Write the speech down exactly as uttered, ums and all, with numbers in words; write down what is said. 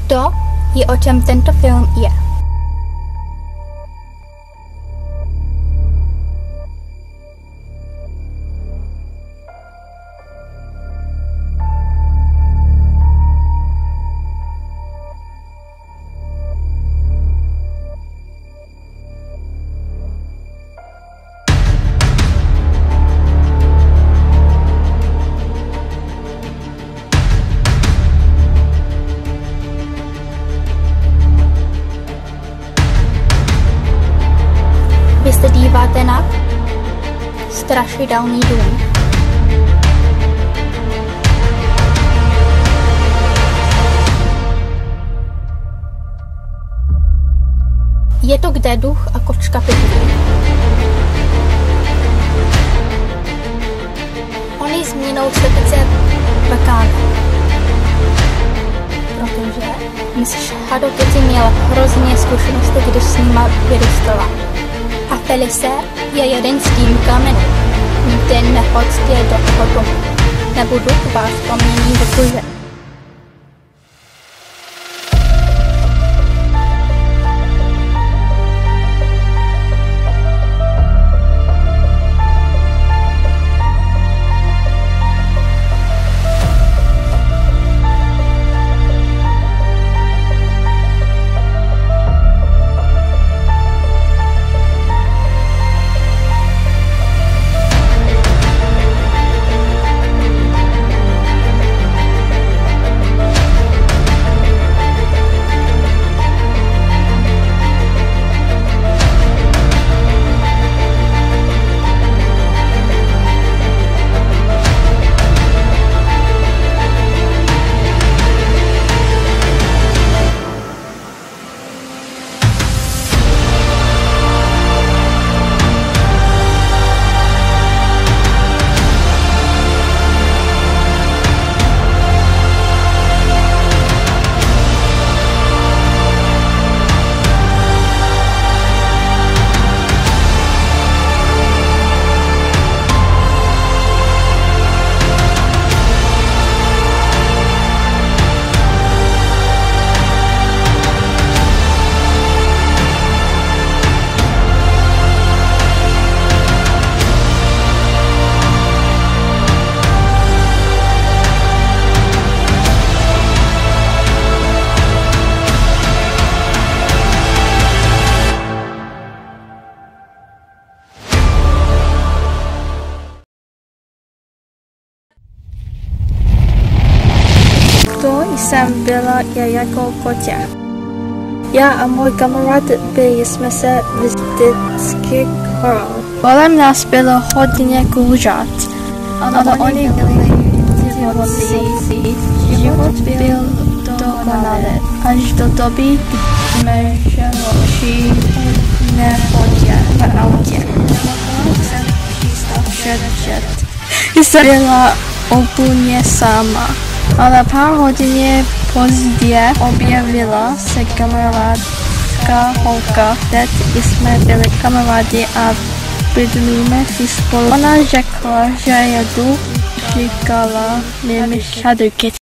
To je, o čem tento film je. Vy se díváte na Strašidelný dům. Je to, kde duch a kočka bydlí. Oni změnou slepice Bakána. Protože Miss Hadoketi měla hrozně zkušenosti, když s nima vyrůstala. A Felice je jeden z tím kamenů. Nikdy nechoďte do toho domu. Nebudu vás proměnit do kůže. To jsem byla já jako kotě. Já a můj kamarád byli jsme se vždycky chorali. Kolem nás bylo hodně kuřat, ale oni byli životní. Život byl dokonalý až do doby, kdy jsme žili v nehodě v autě. Jsem přistal Jsem byla úplně sama. Ale pár hodin později objevila se kamarádka holka, teď jsme byli kamarádi a bydlíme si spolu. Ona řekla, že je duch, říkala mi Miss Hadoketi.